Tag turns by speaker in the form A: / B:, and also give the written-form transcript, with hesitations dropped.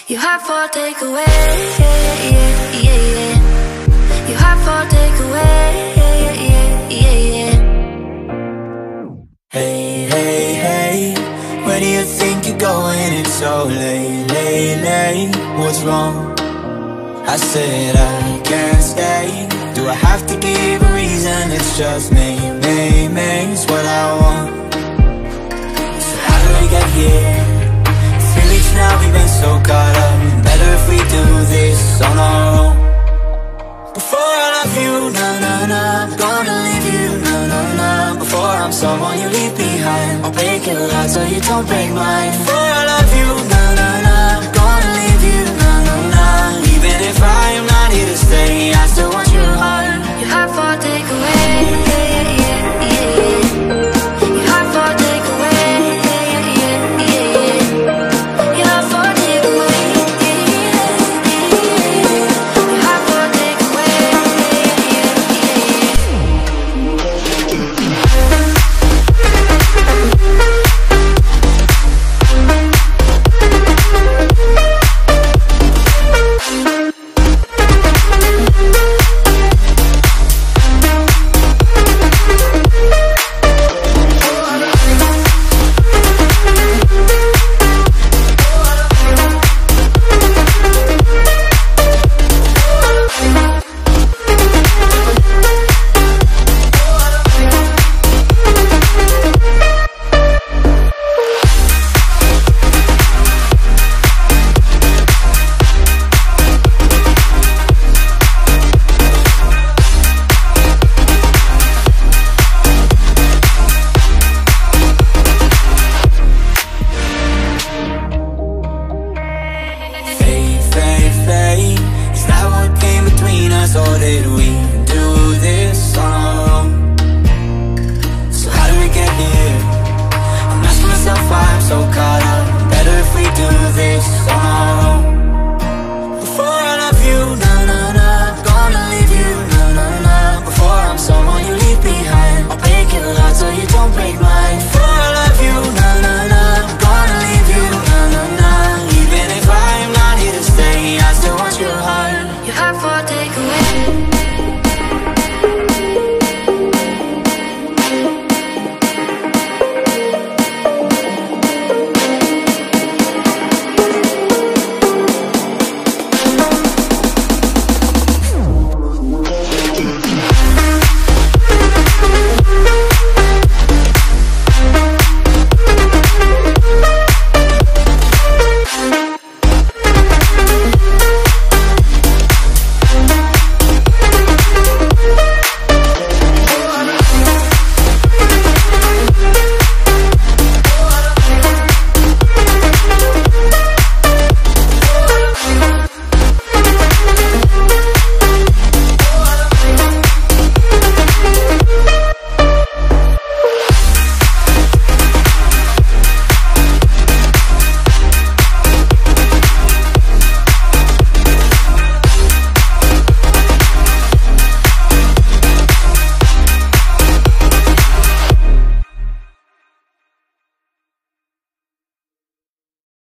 A: You have for takeaway, yeah, yeah, yeah, yeah. You have for takeaway, yeah, yeah, yeah, yeah.
B: Hey, hey, hey, where do you think you're going? It's so late, late, late. What's wrong? I said I can't stay. Do I have to give a reason? It's just me, it's what I want. So how did we get here? 3 weeks now, we've been so caught up. Better if we do this on our own. Before I love you, na-na-na, I'm gonna leave you, na-na-na. Before I'm someone you leave behind, I'll break your heart so you don't break mine. Before I love you, na-na-na, I'm gonna leave you, na-na-na. Even if I am not here to stay, I still want your heart.
A: You have for takeaway, yeah, yeah, yeah, yeah. You have for takeaway, yeah, yeah, yeah, yeah. You have for takeaway, yeah, yeah, yeah. You have for takeaway, yeah, yeah,
B: or did we do this on our own? So how did we get here? I'm asking myself why I'm so caught up. Better if we do this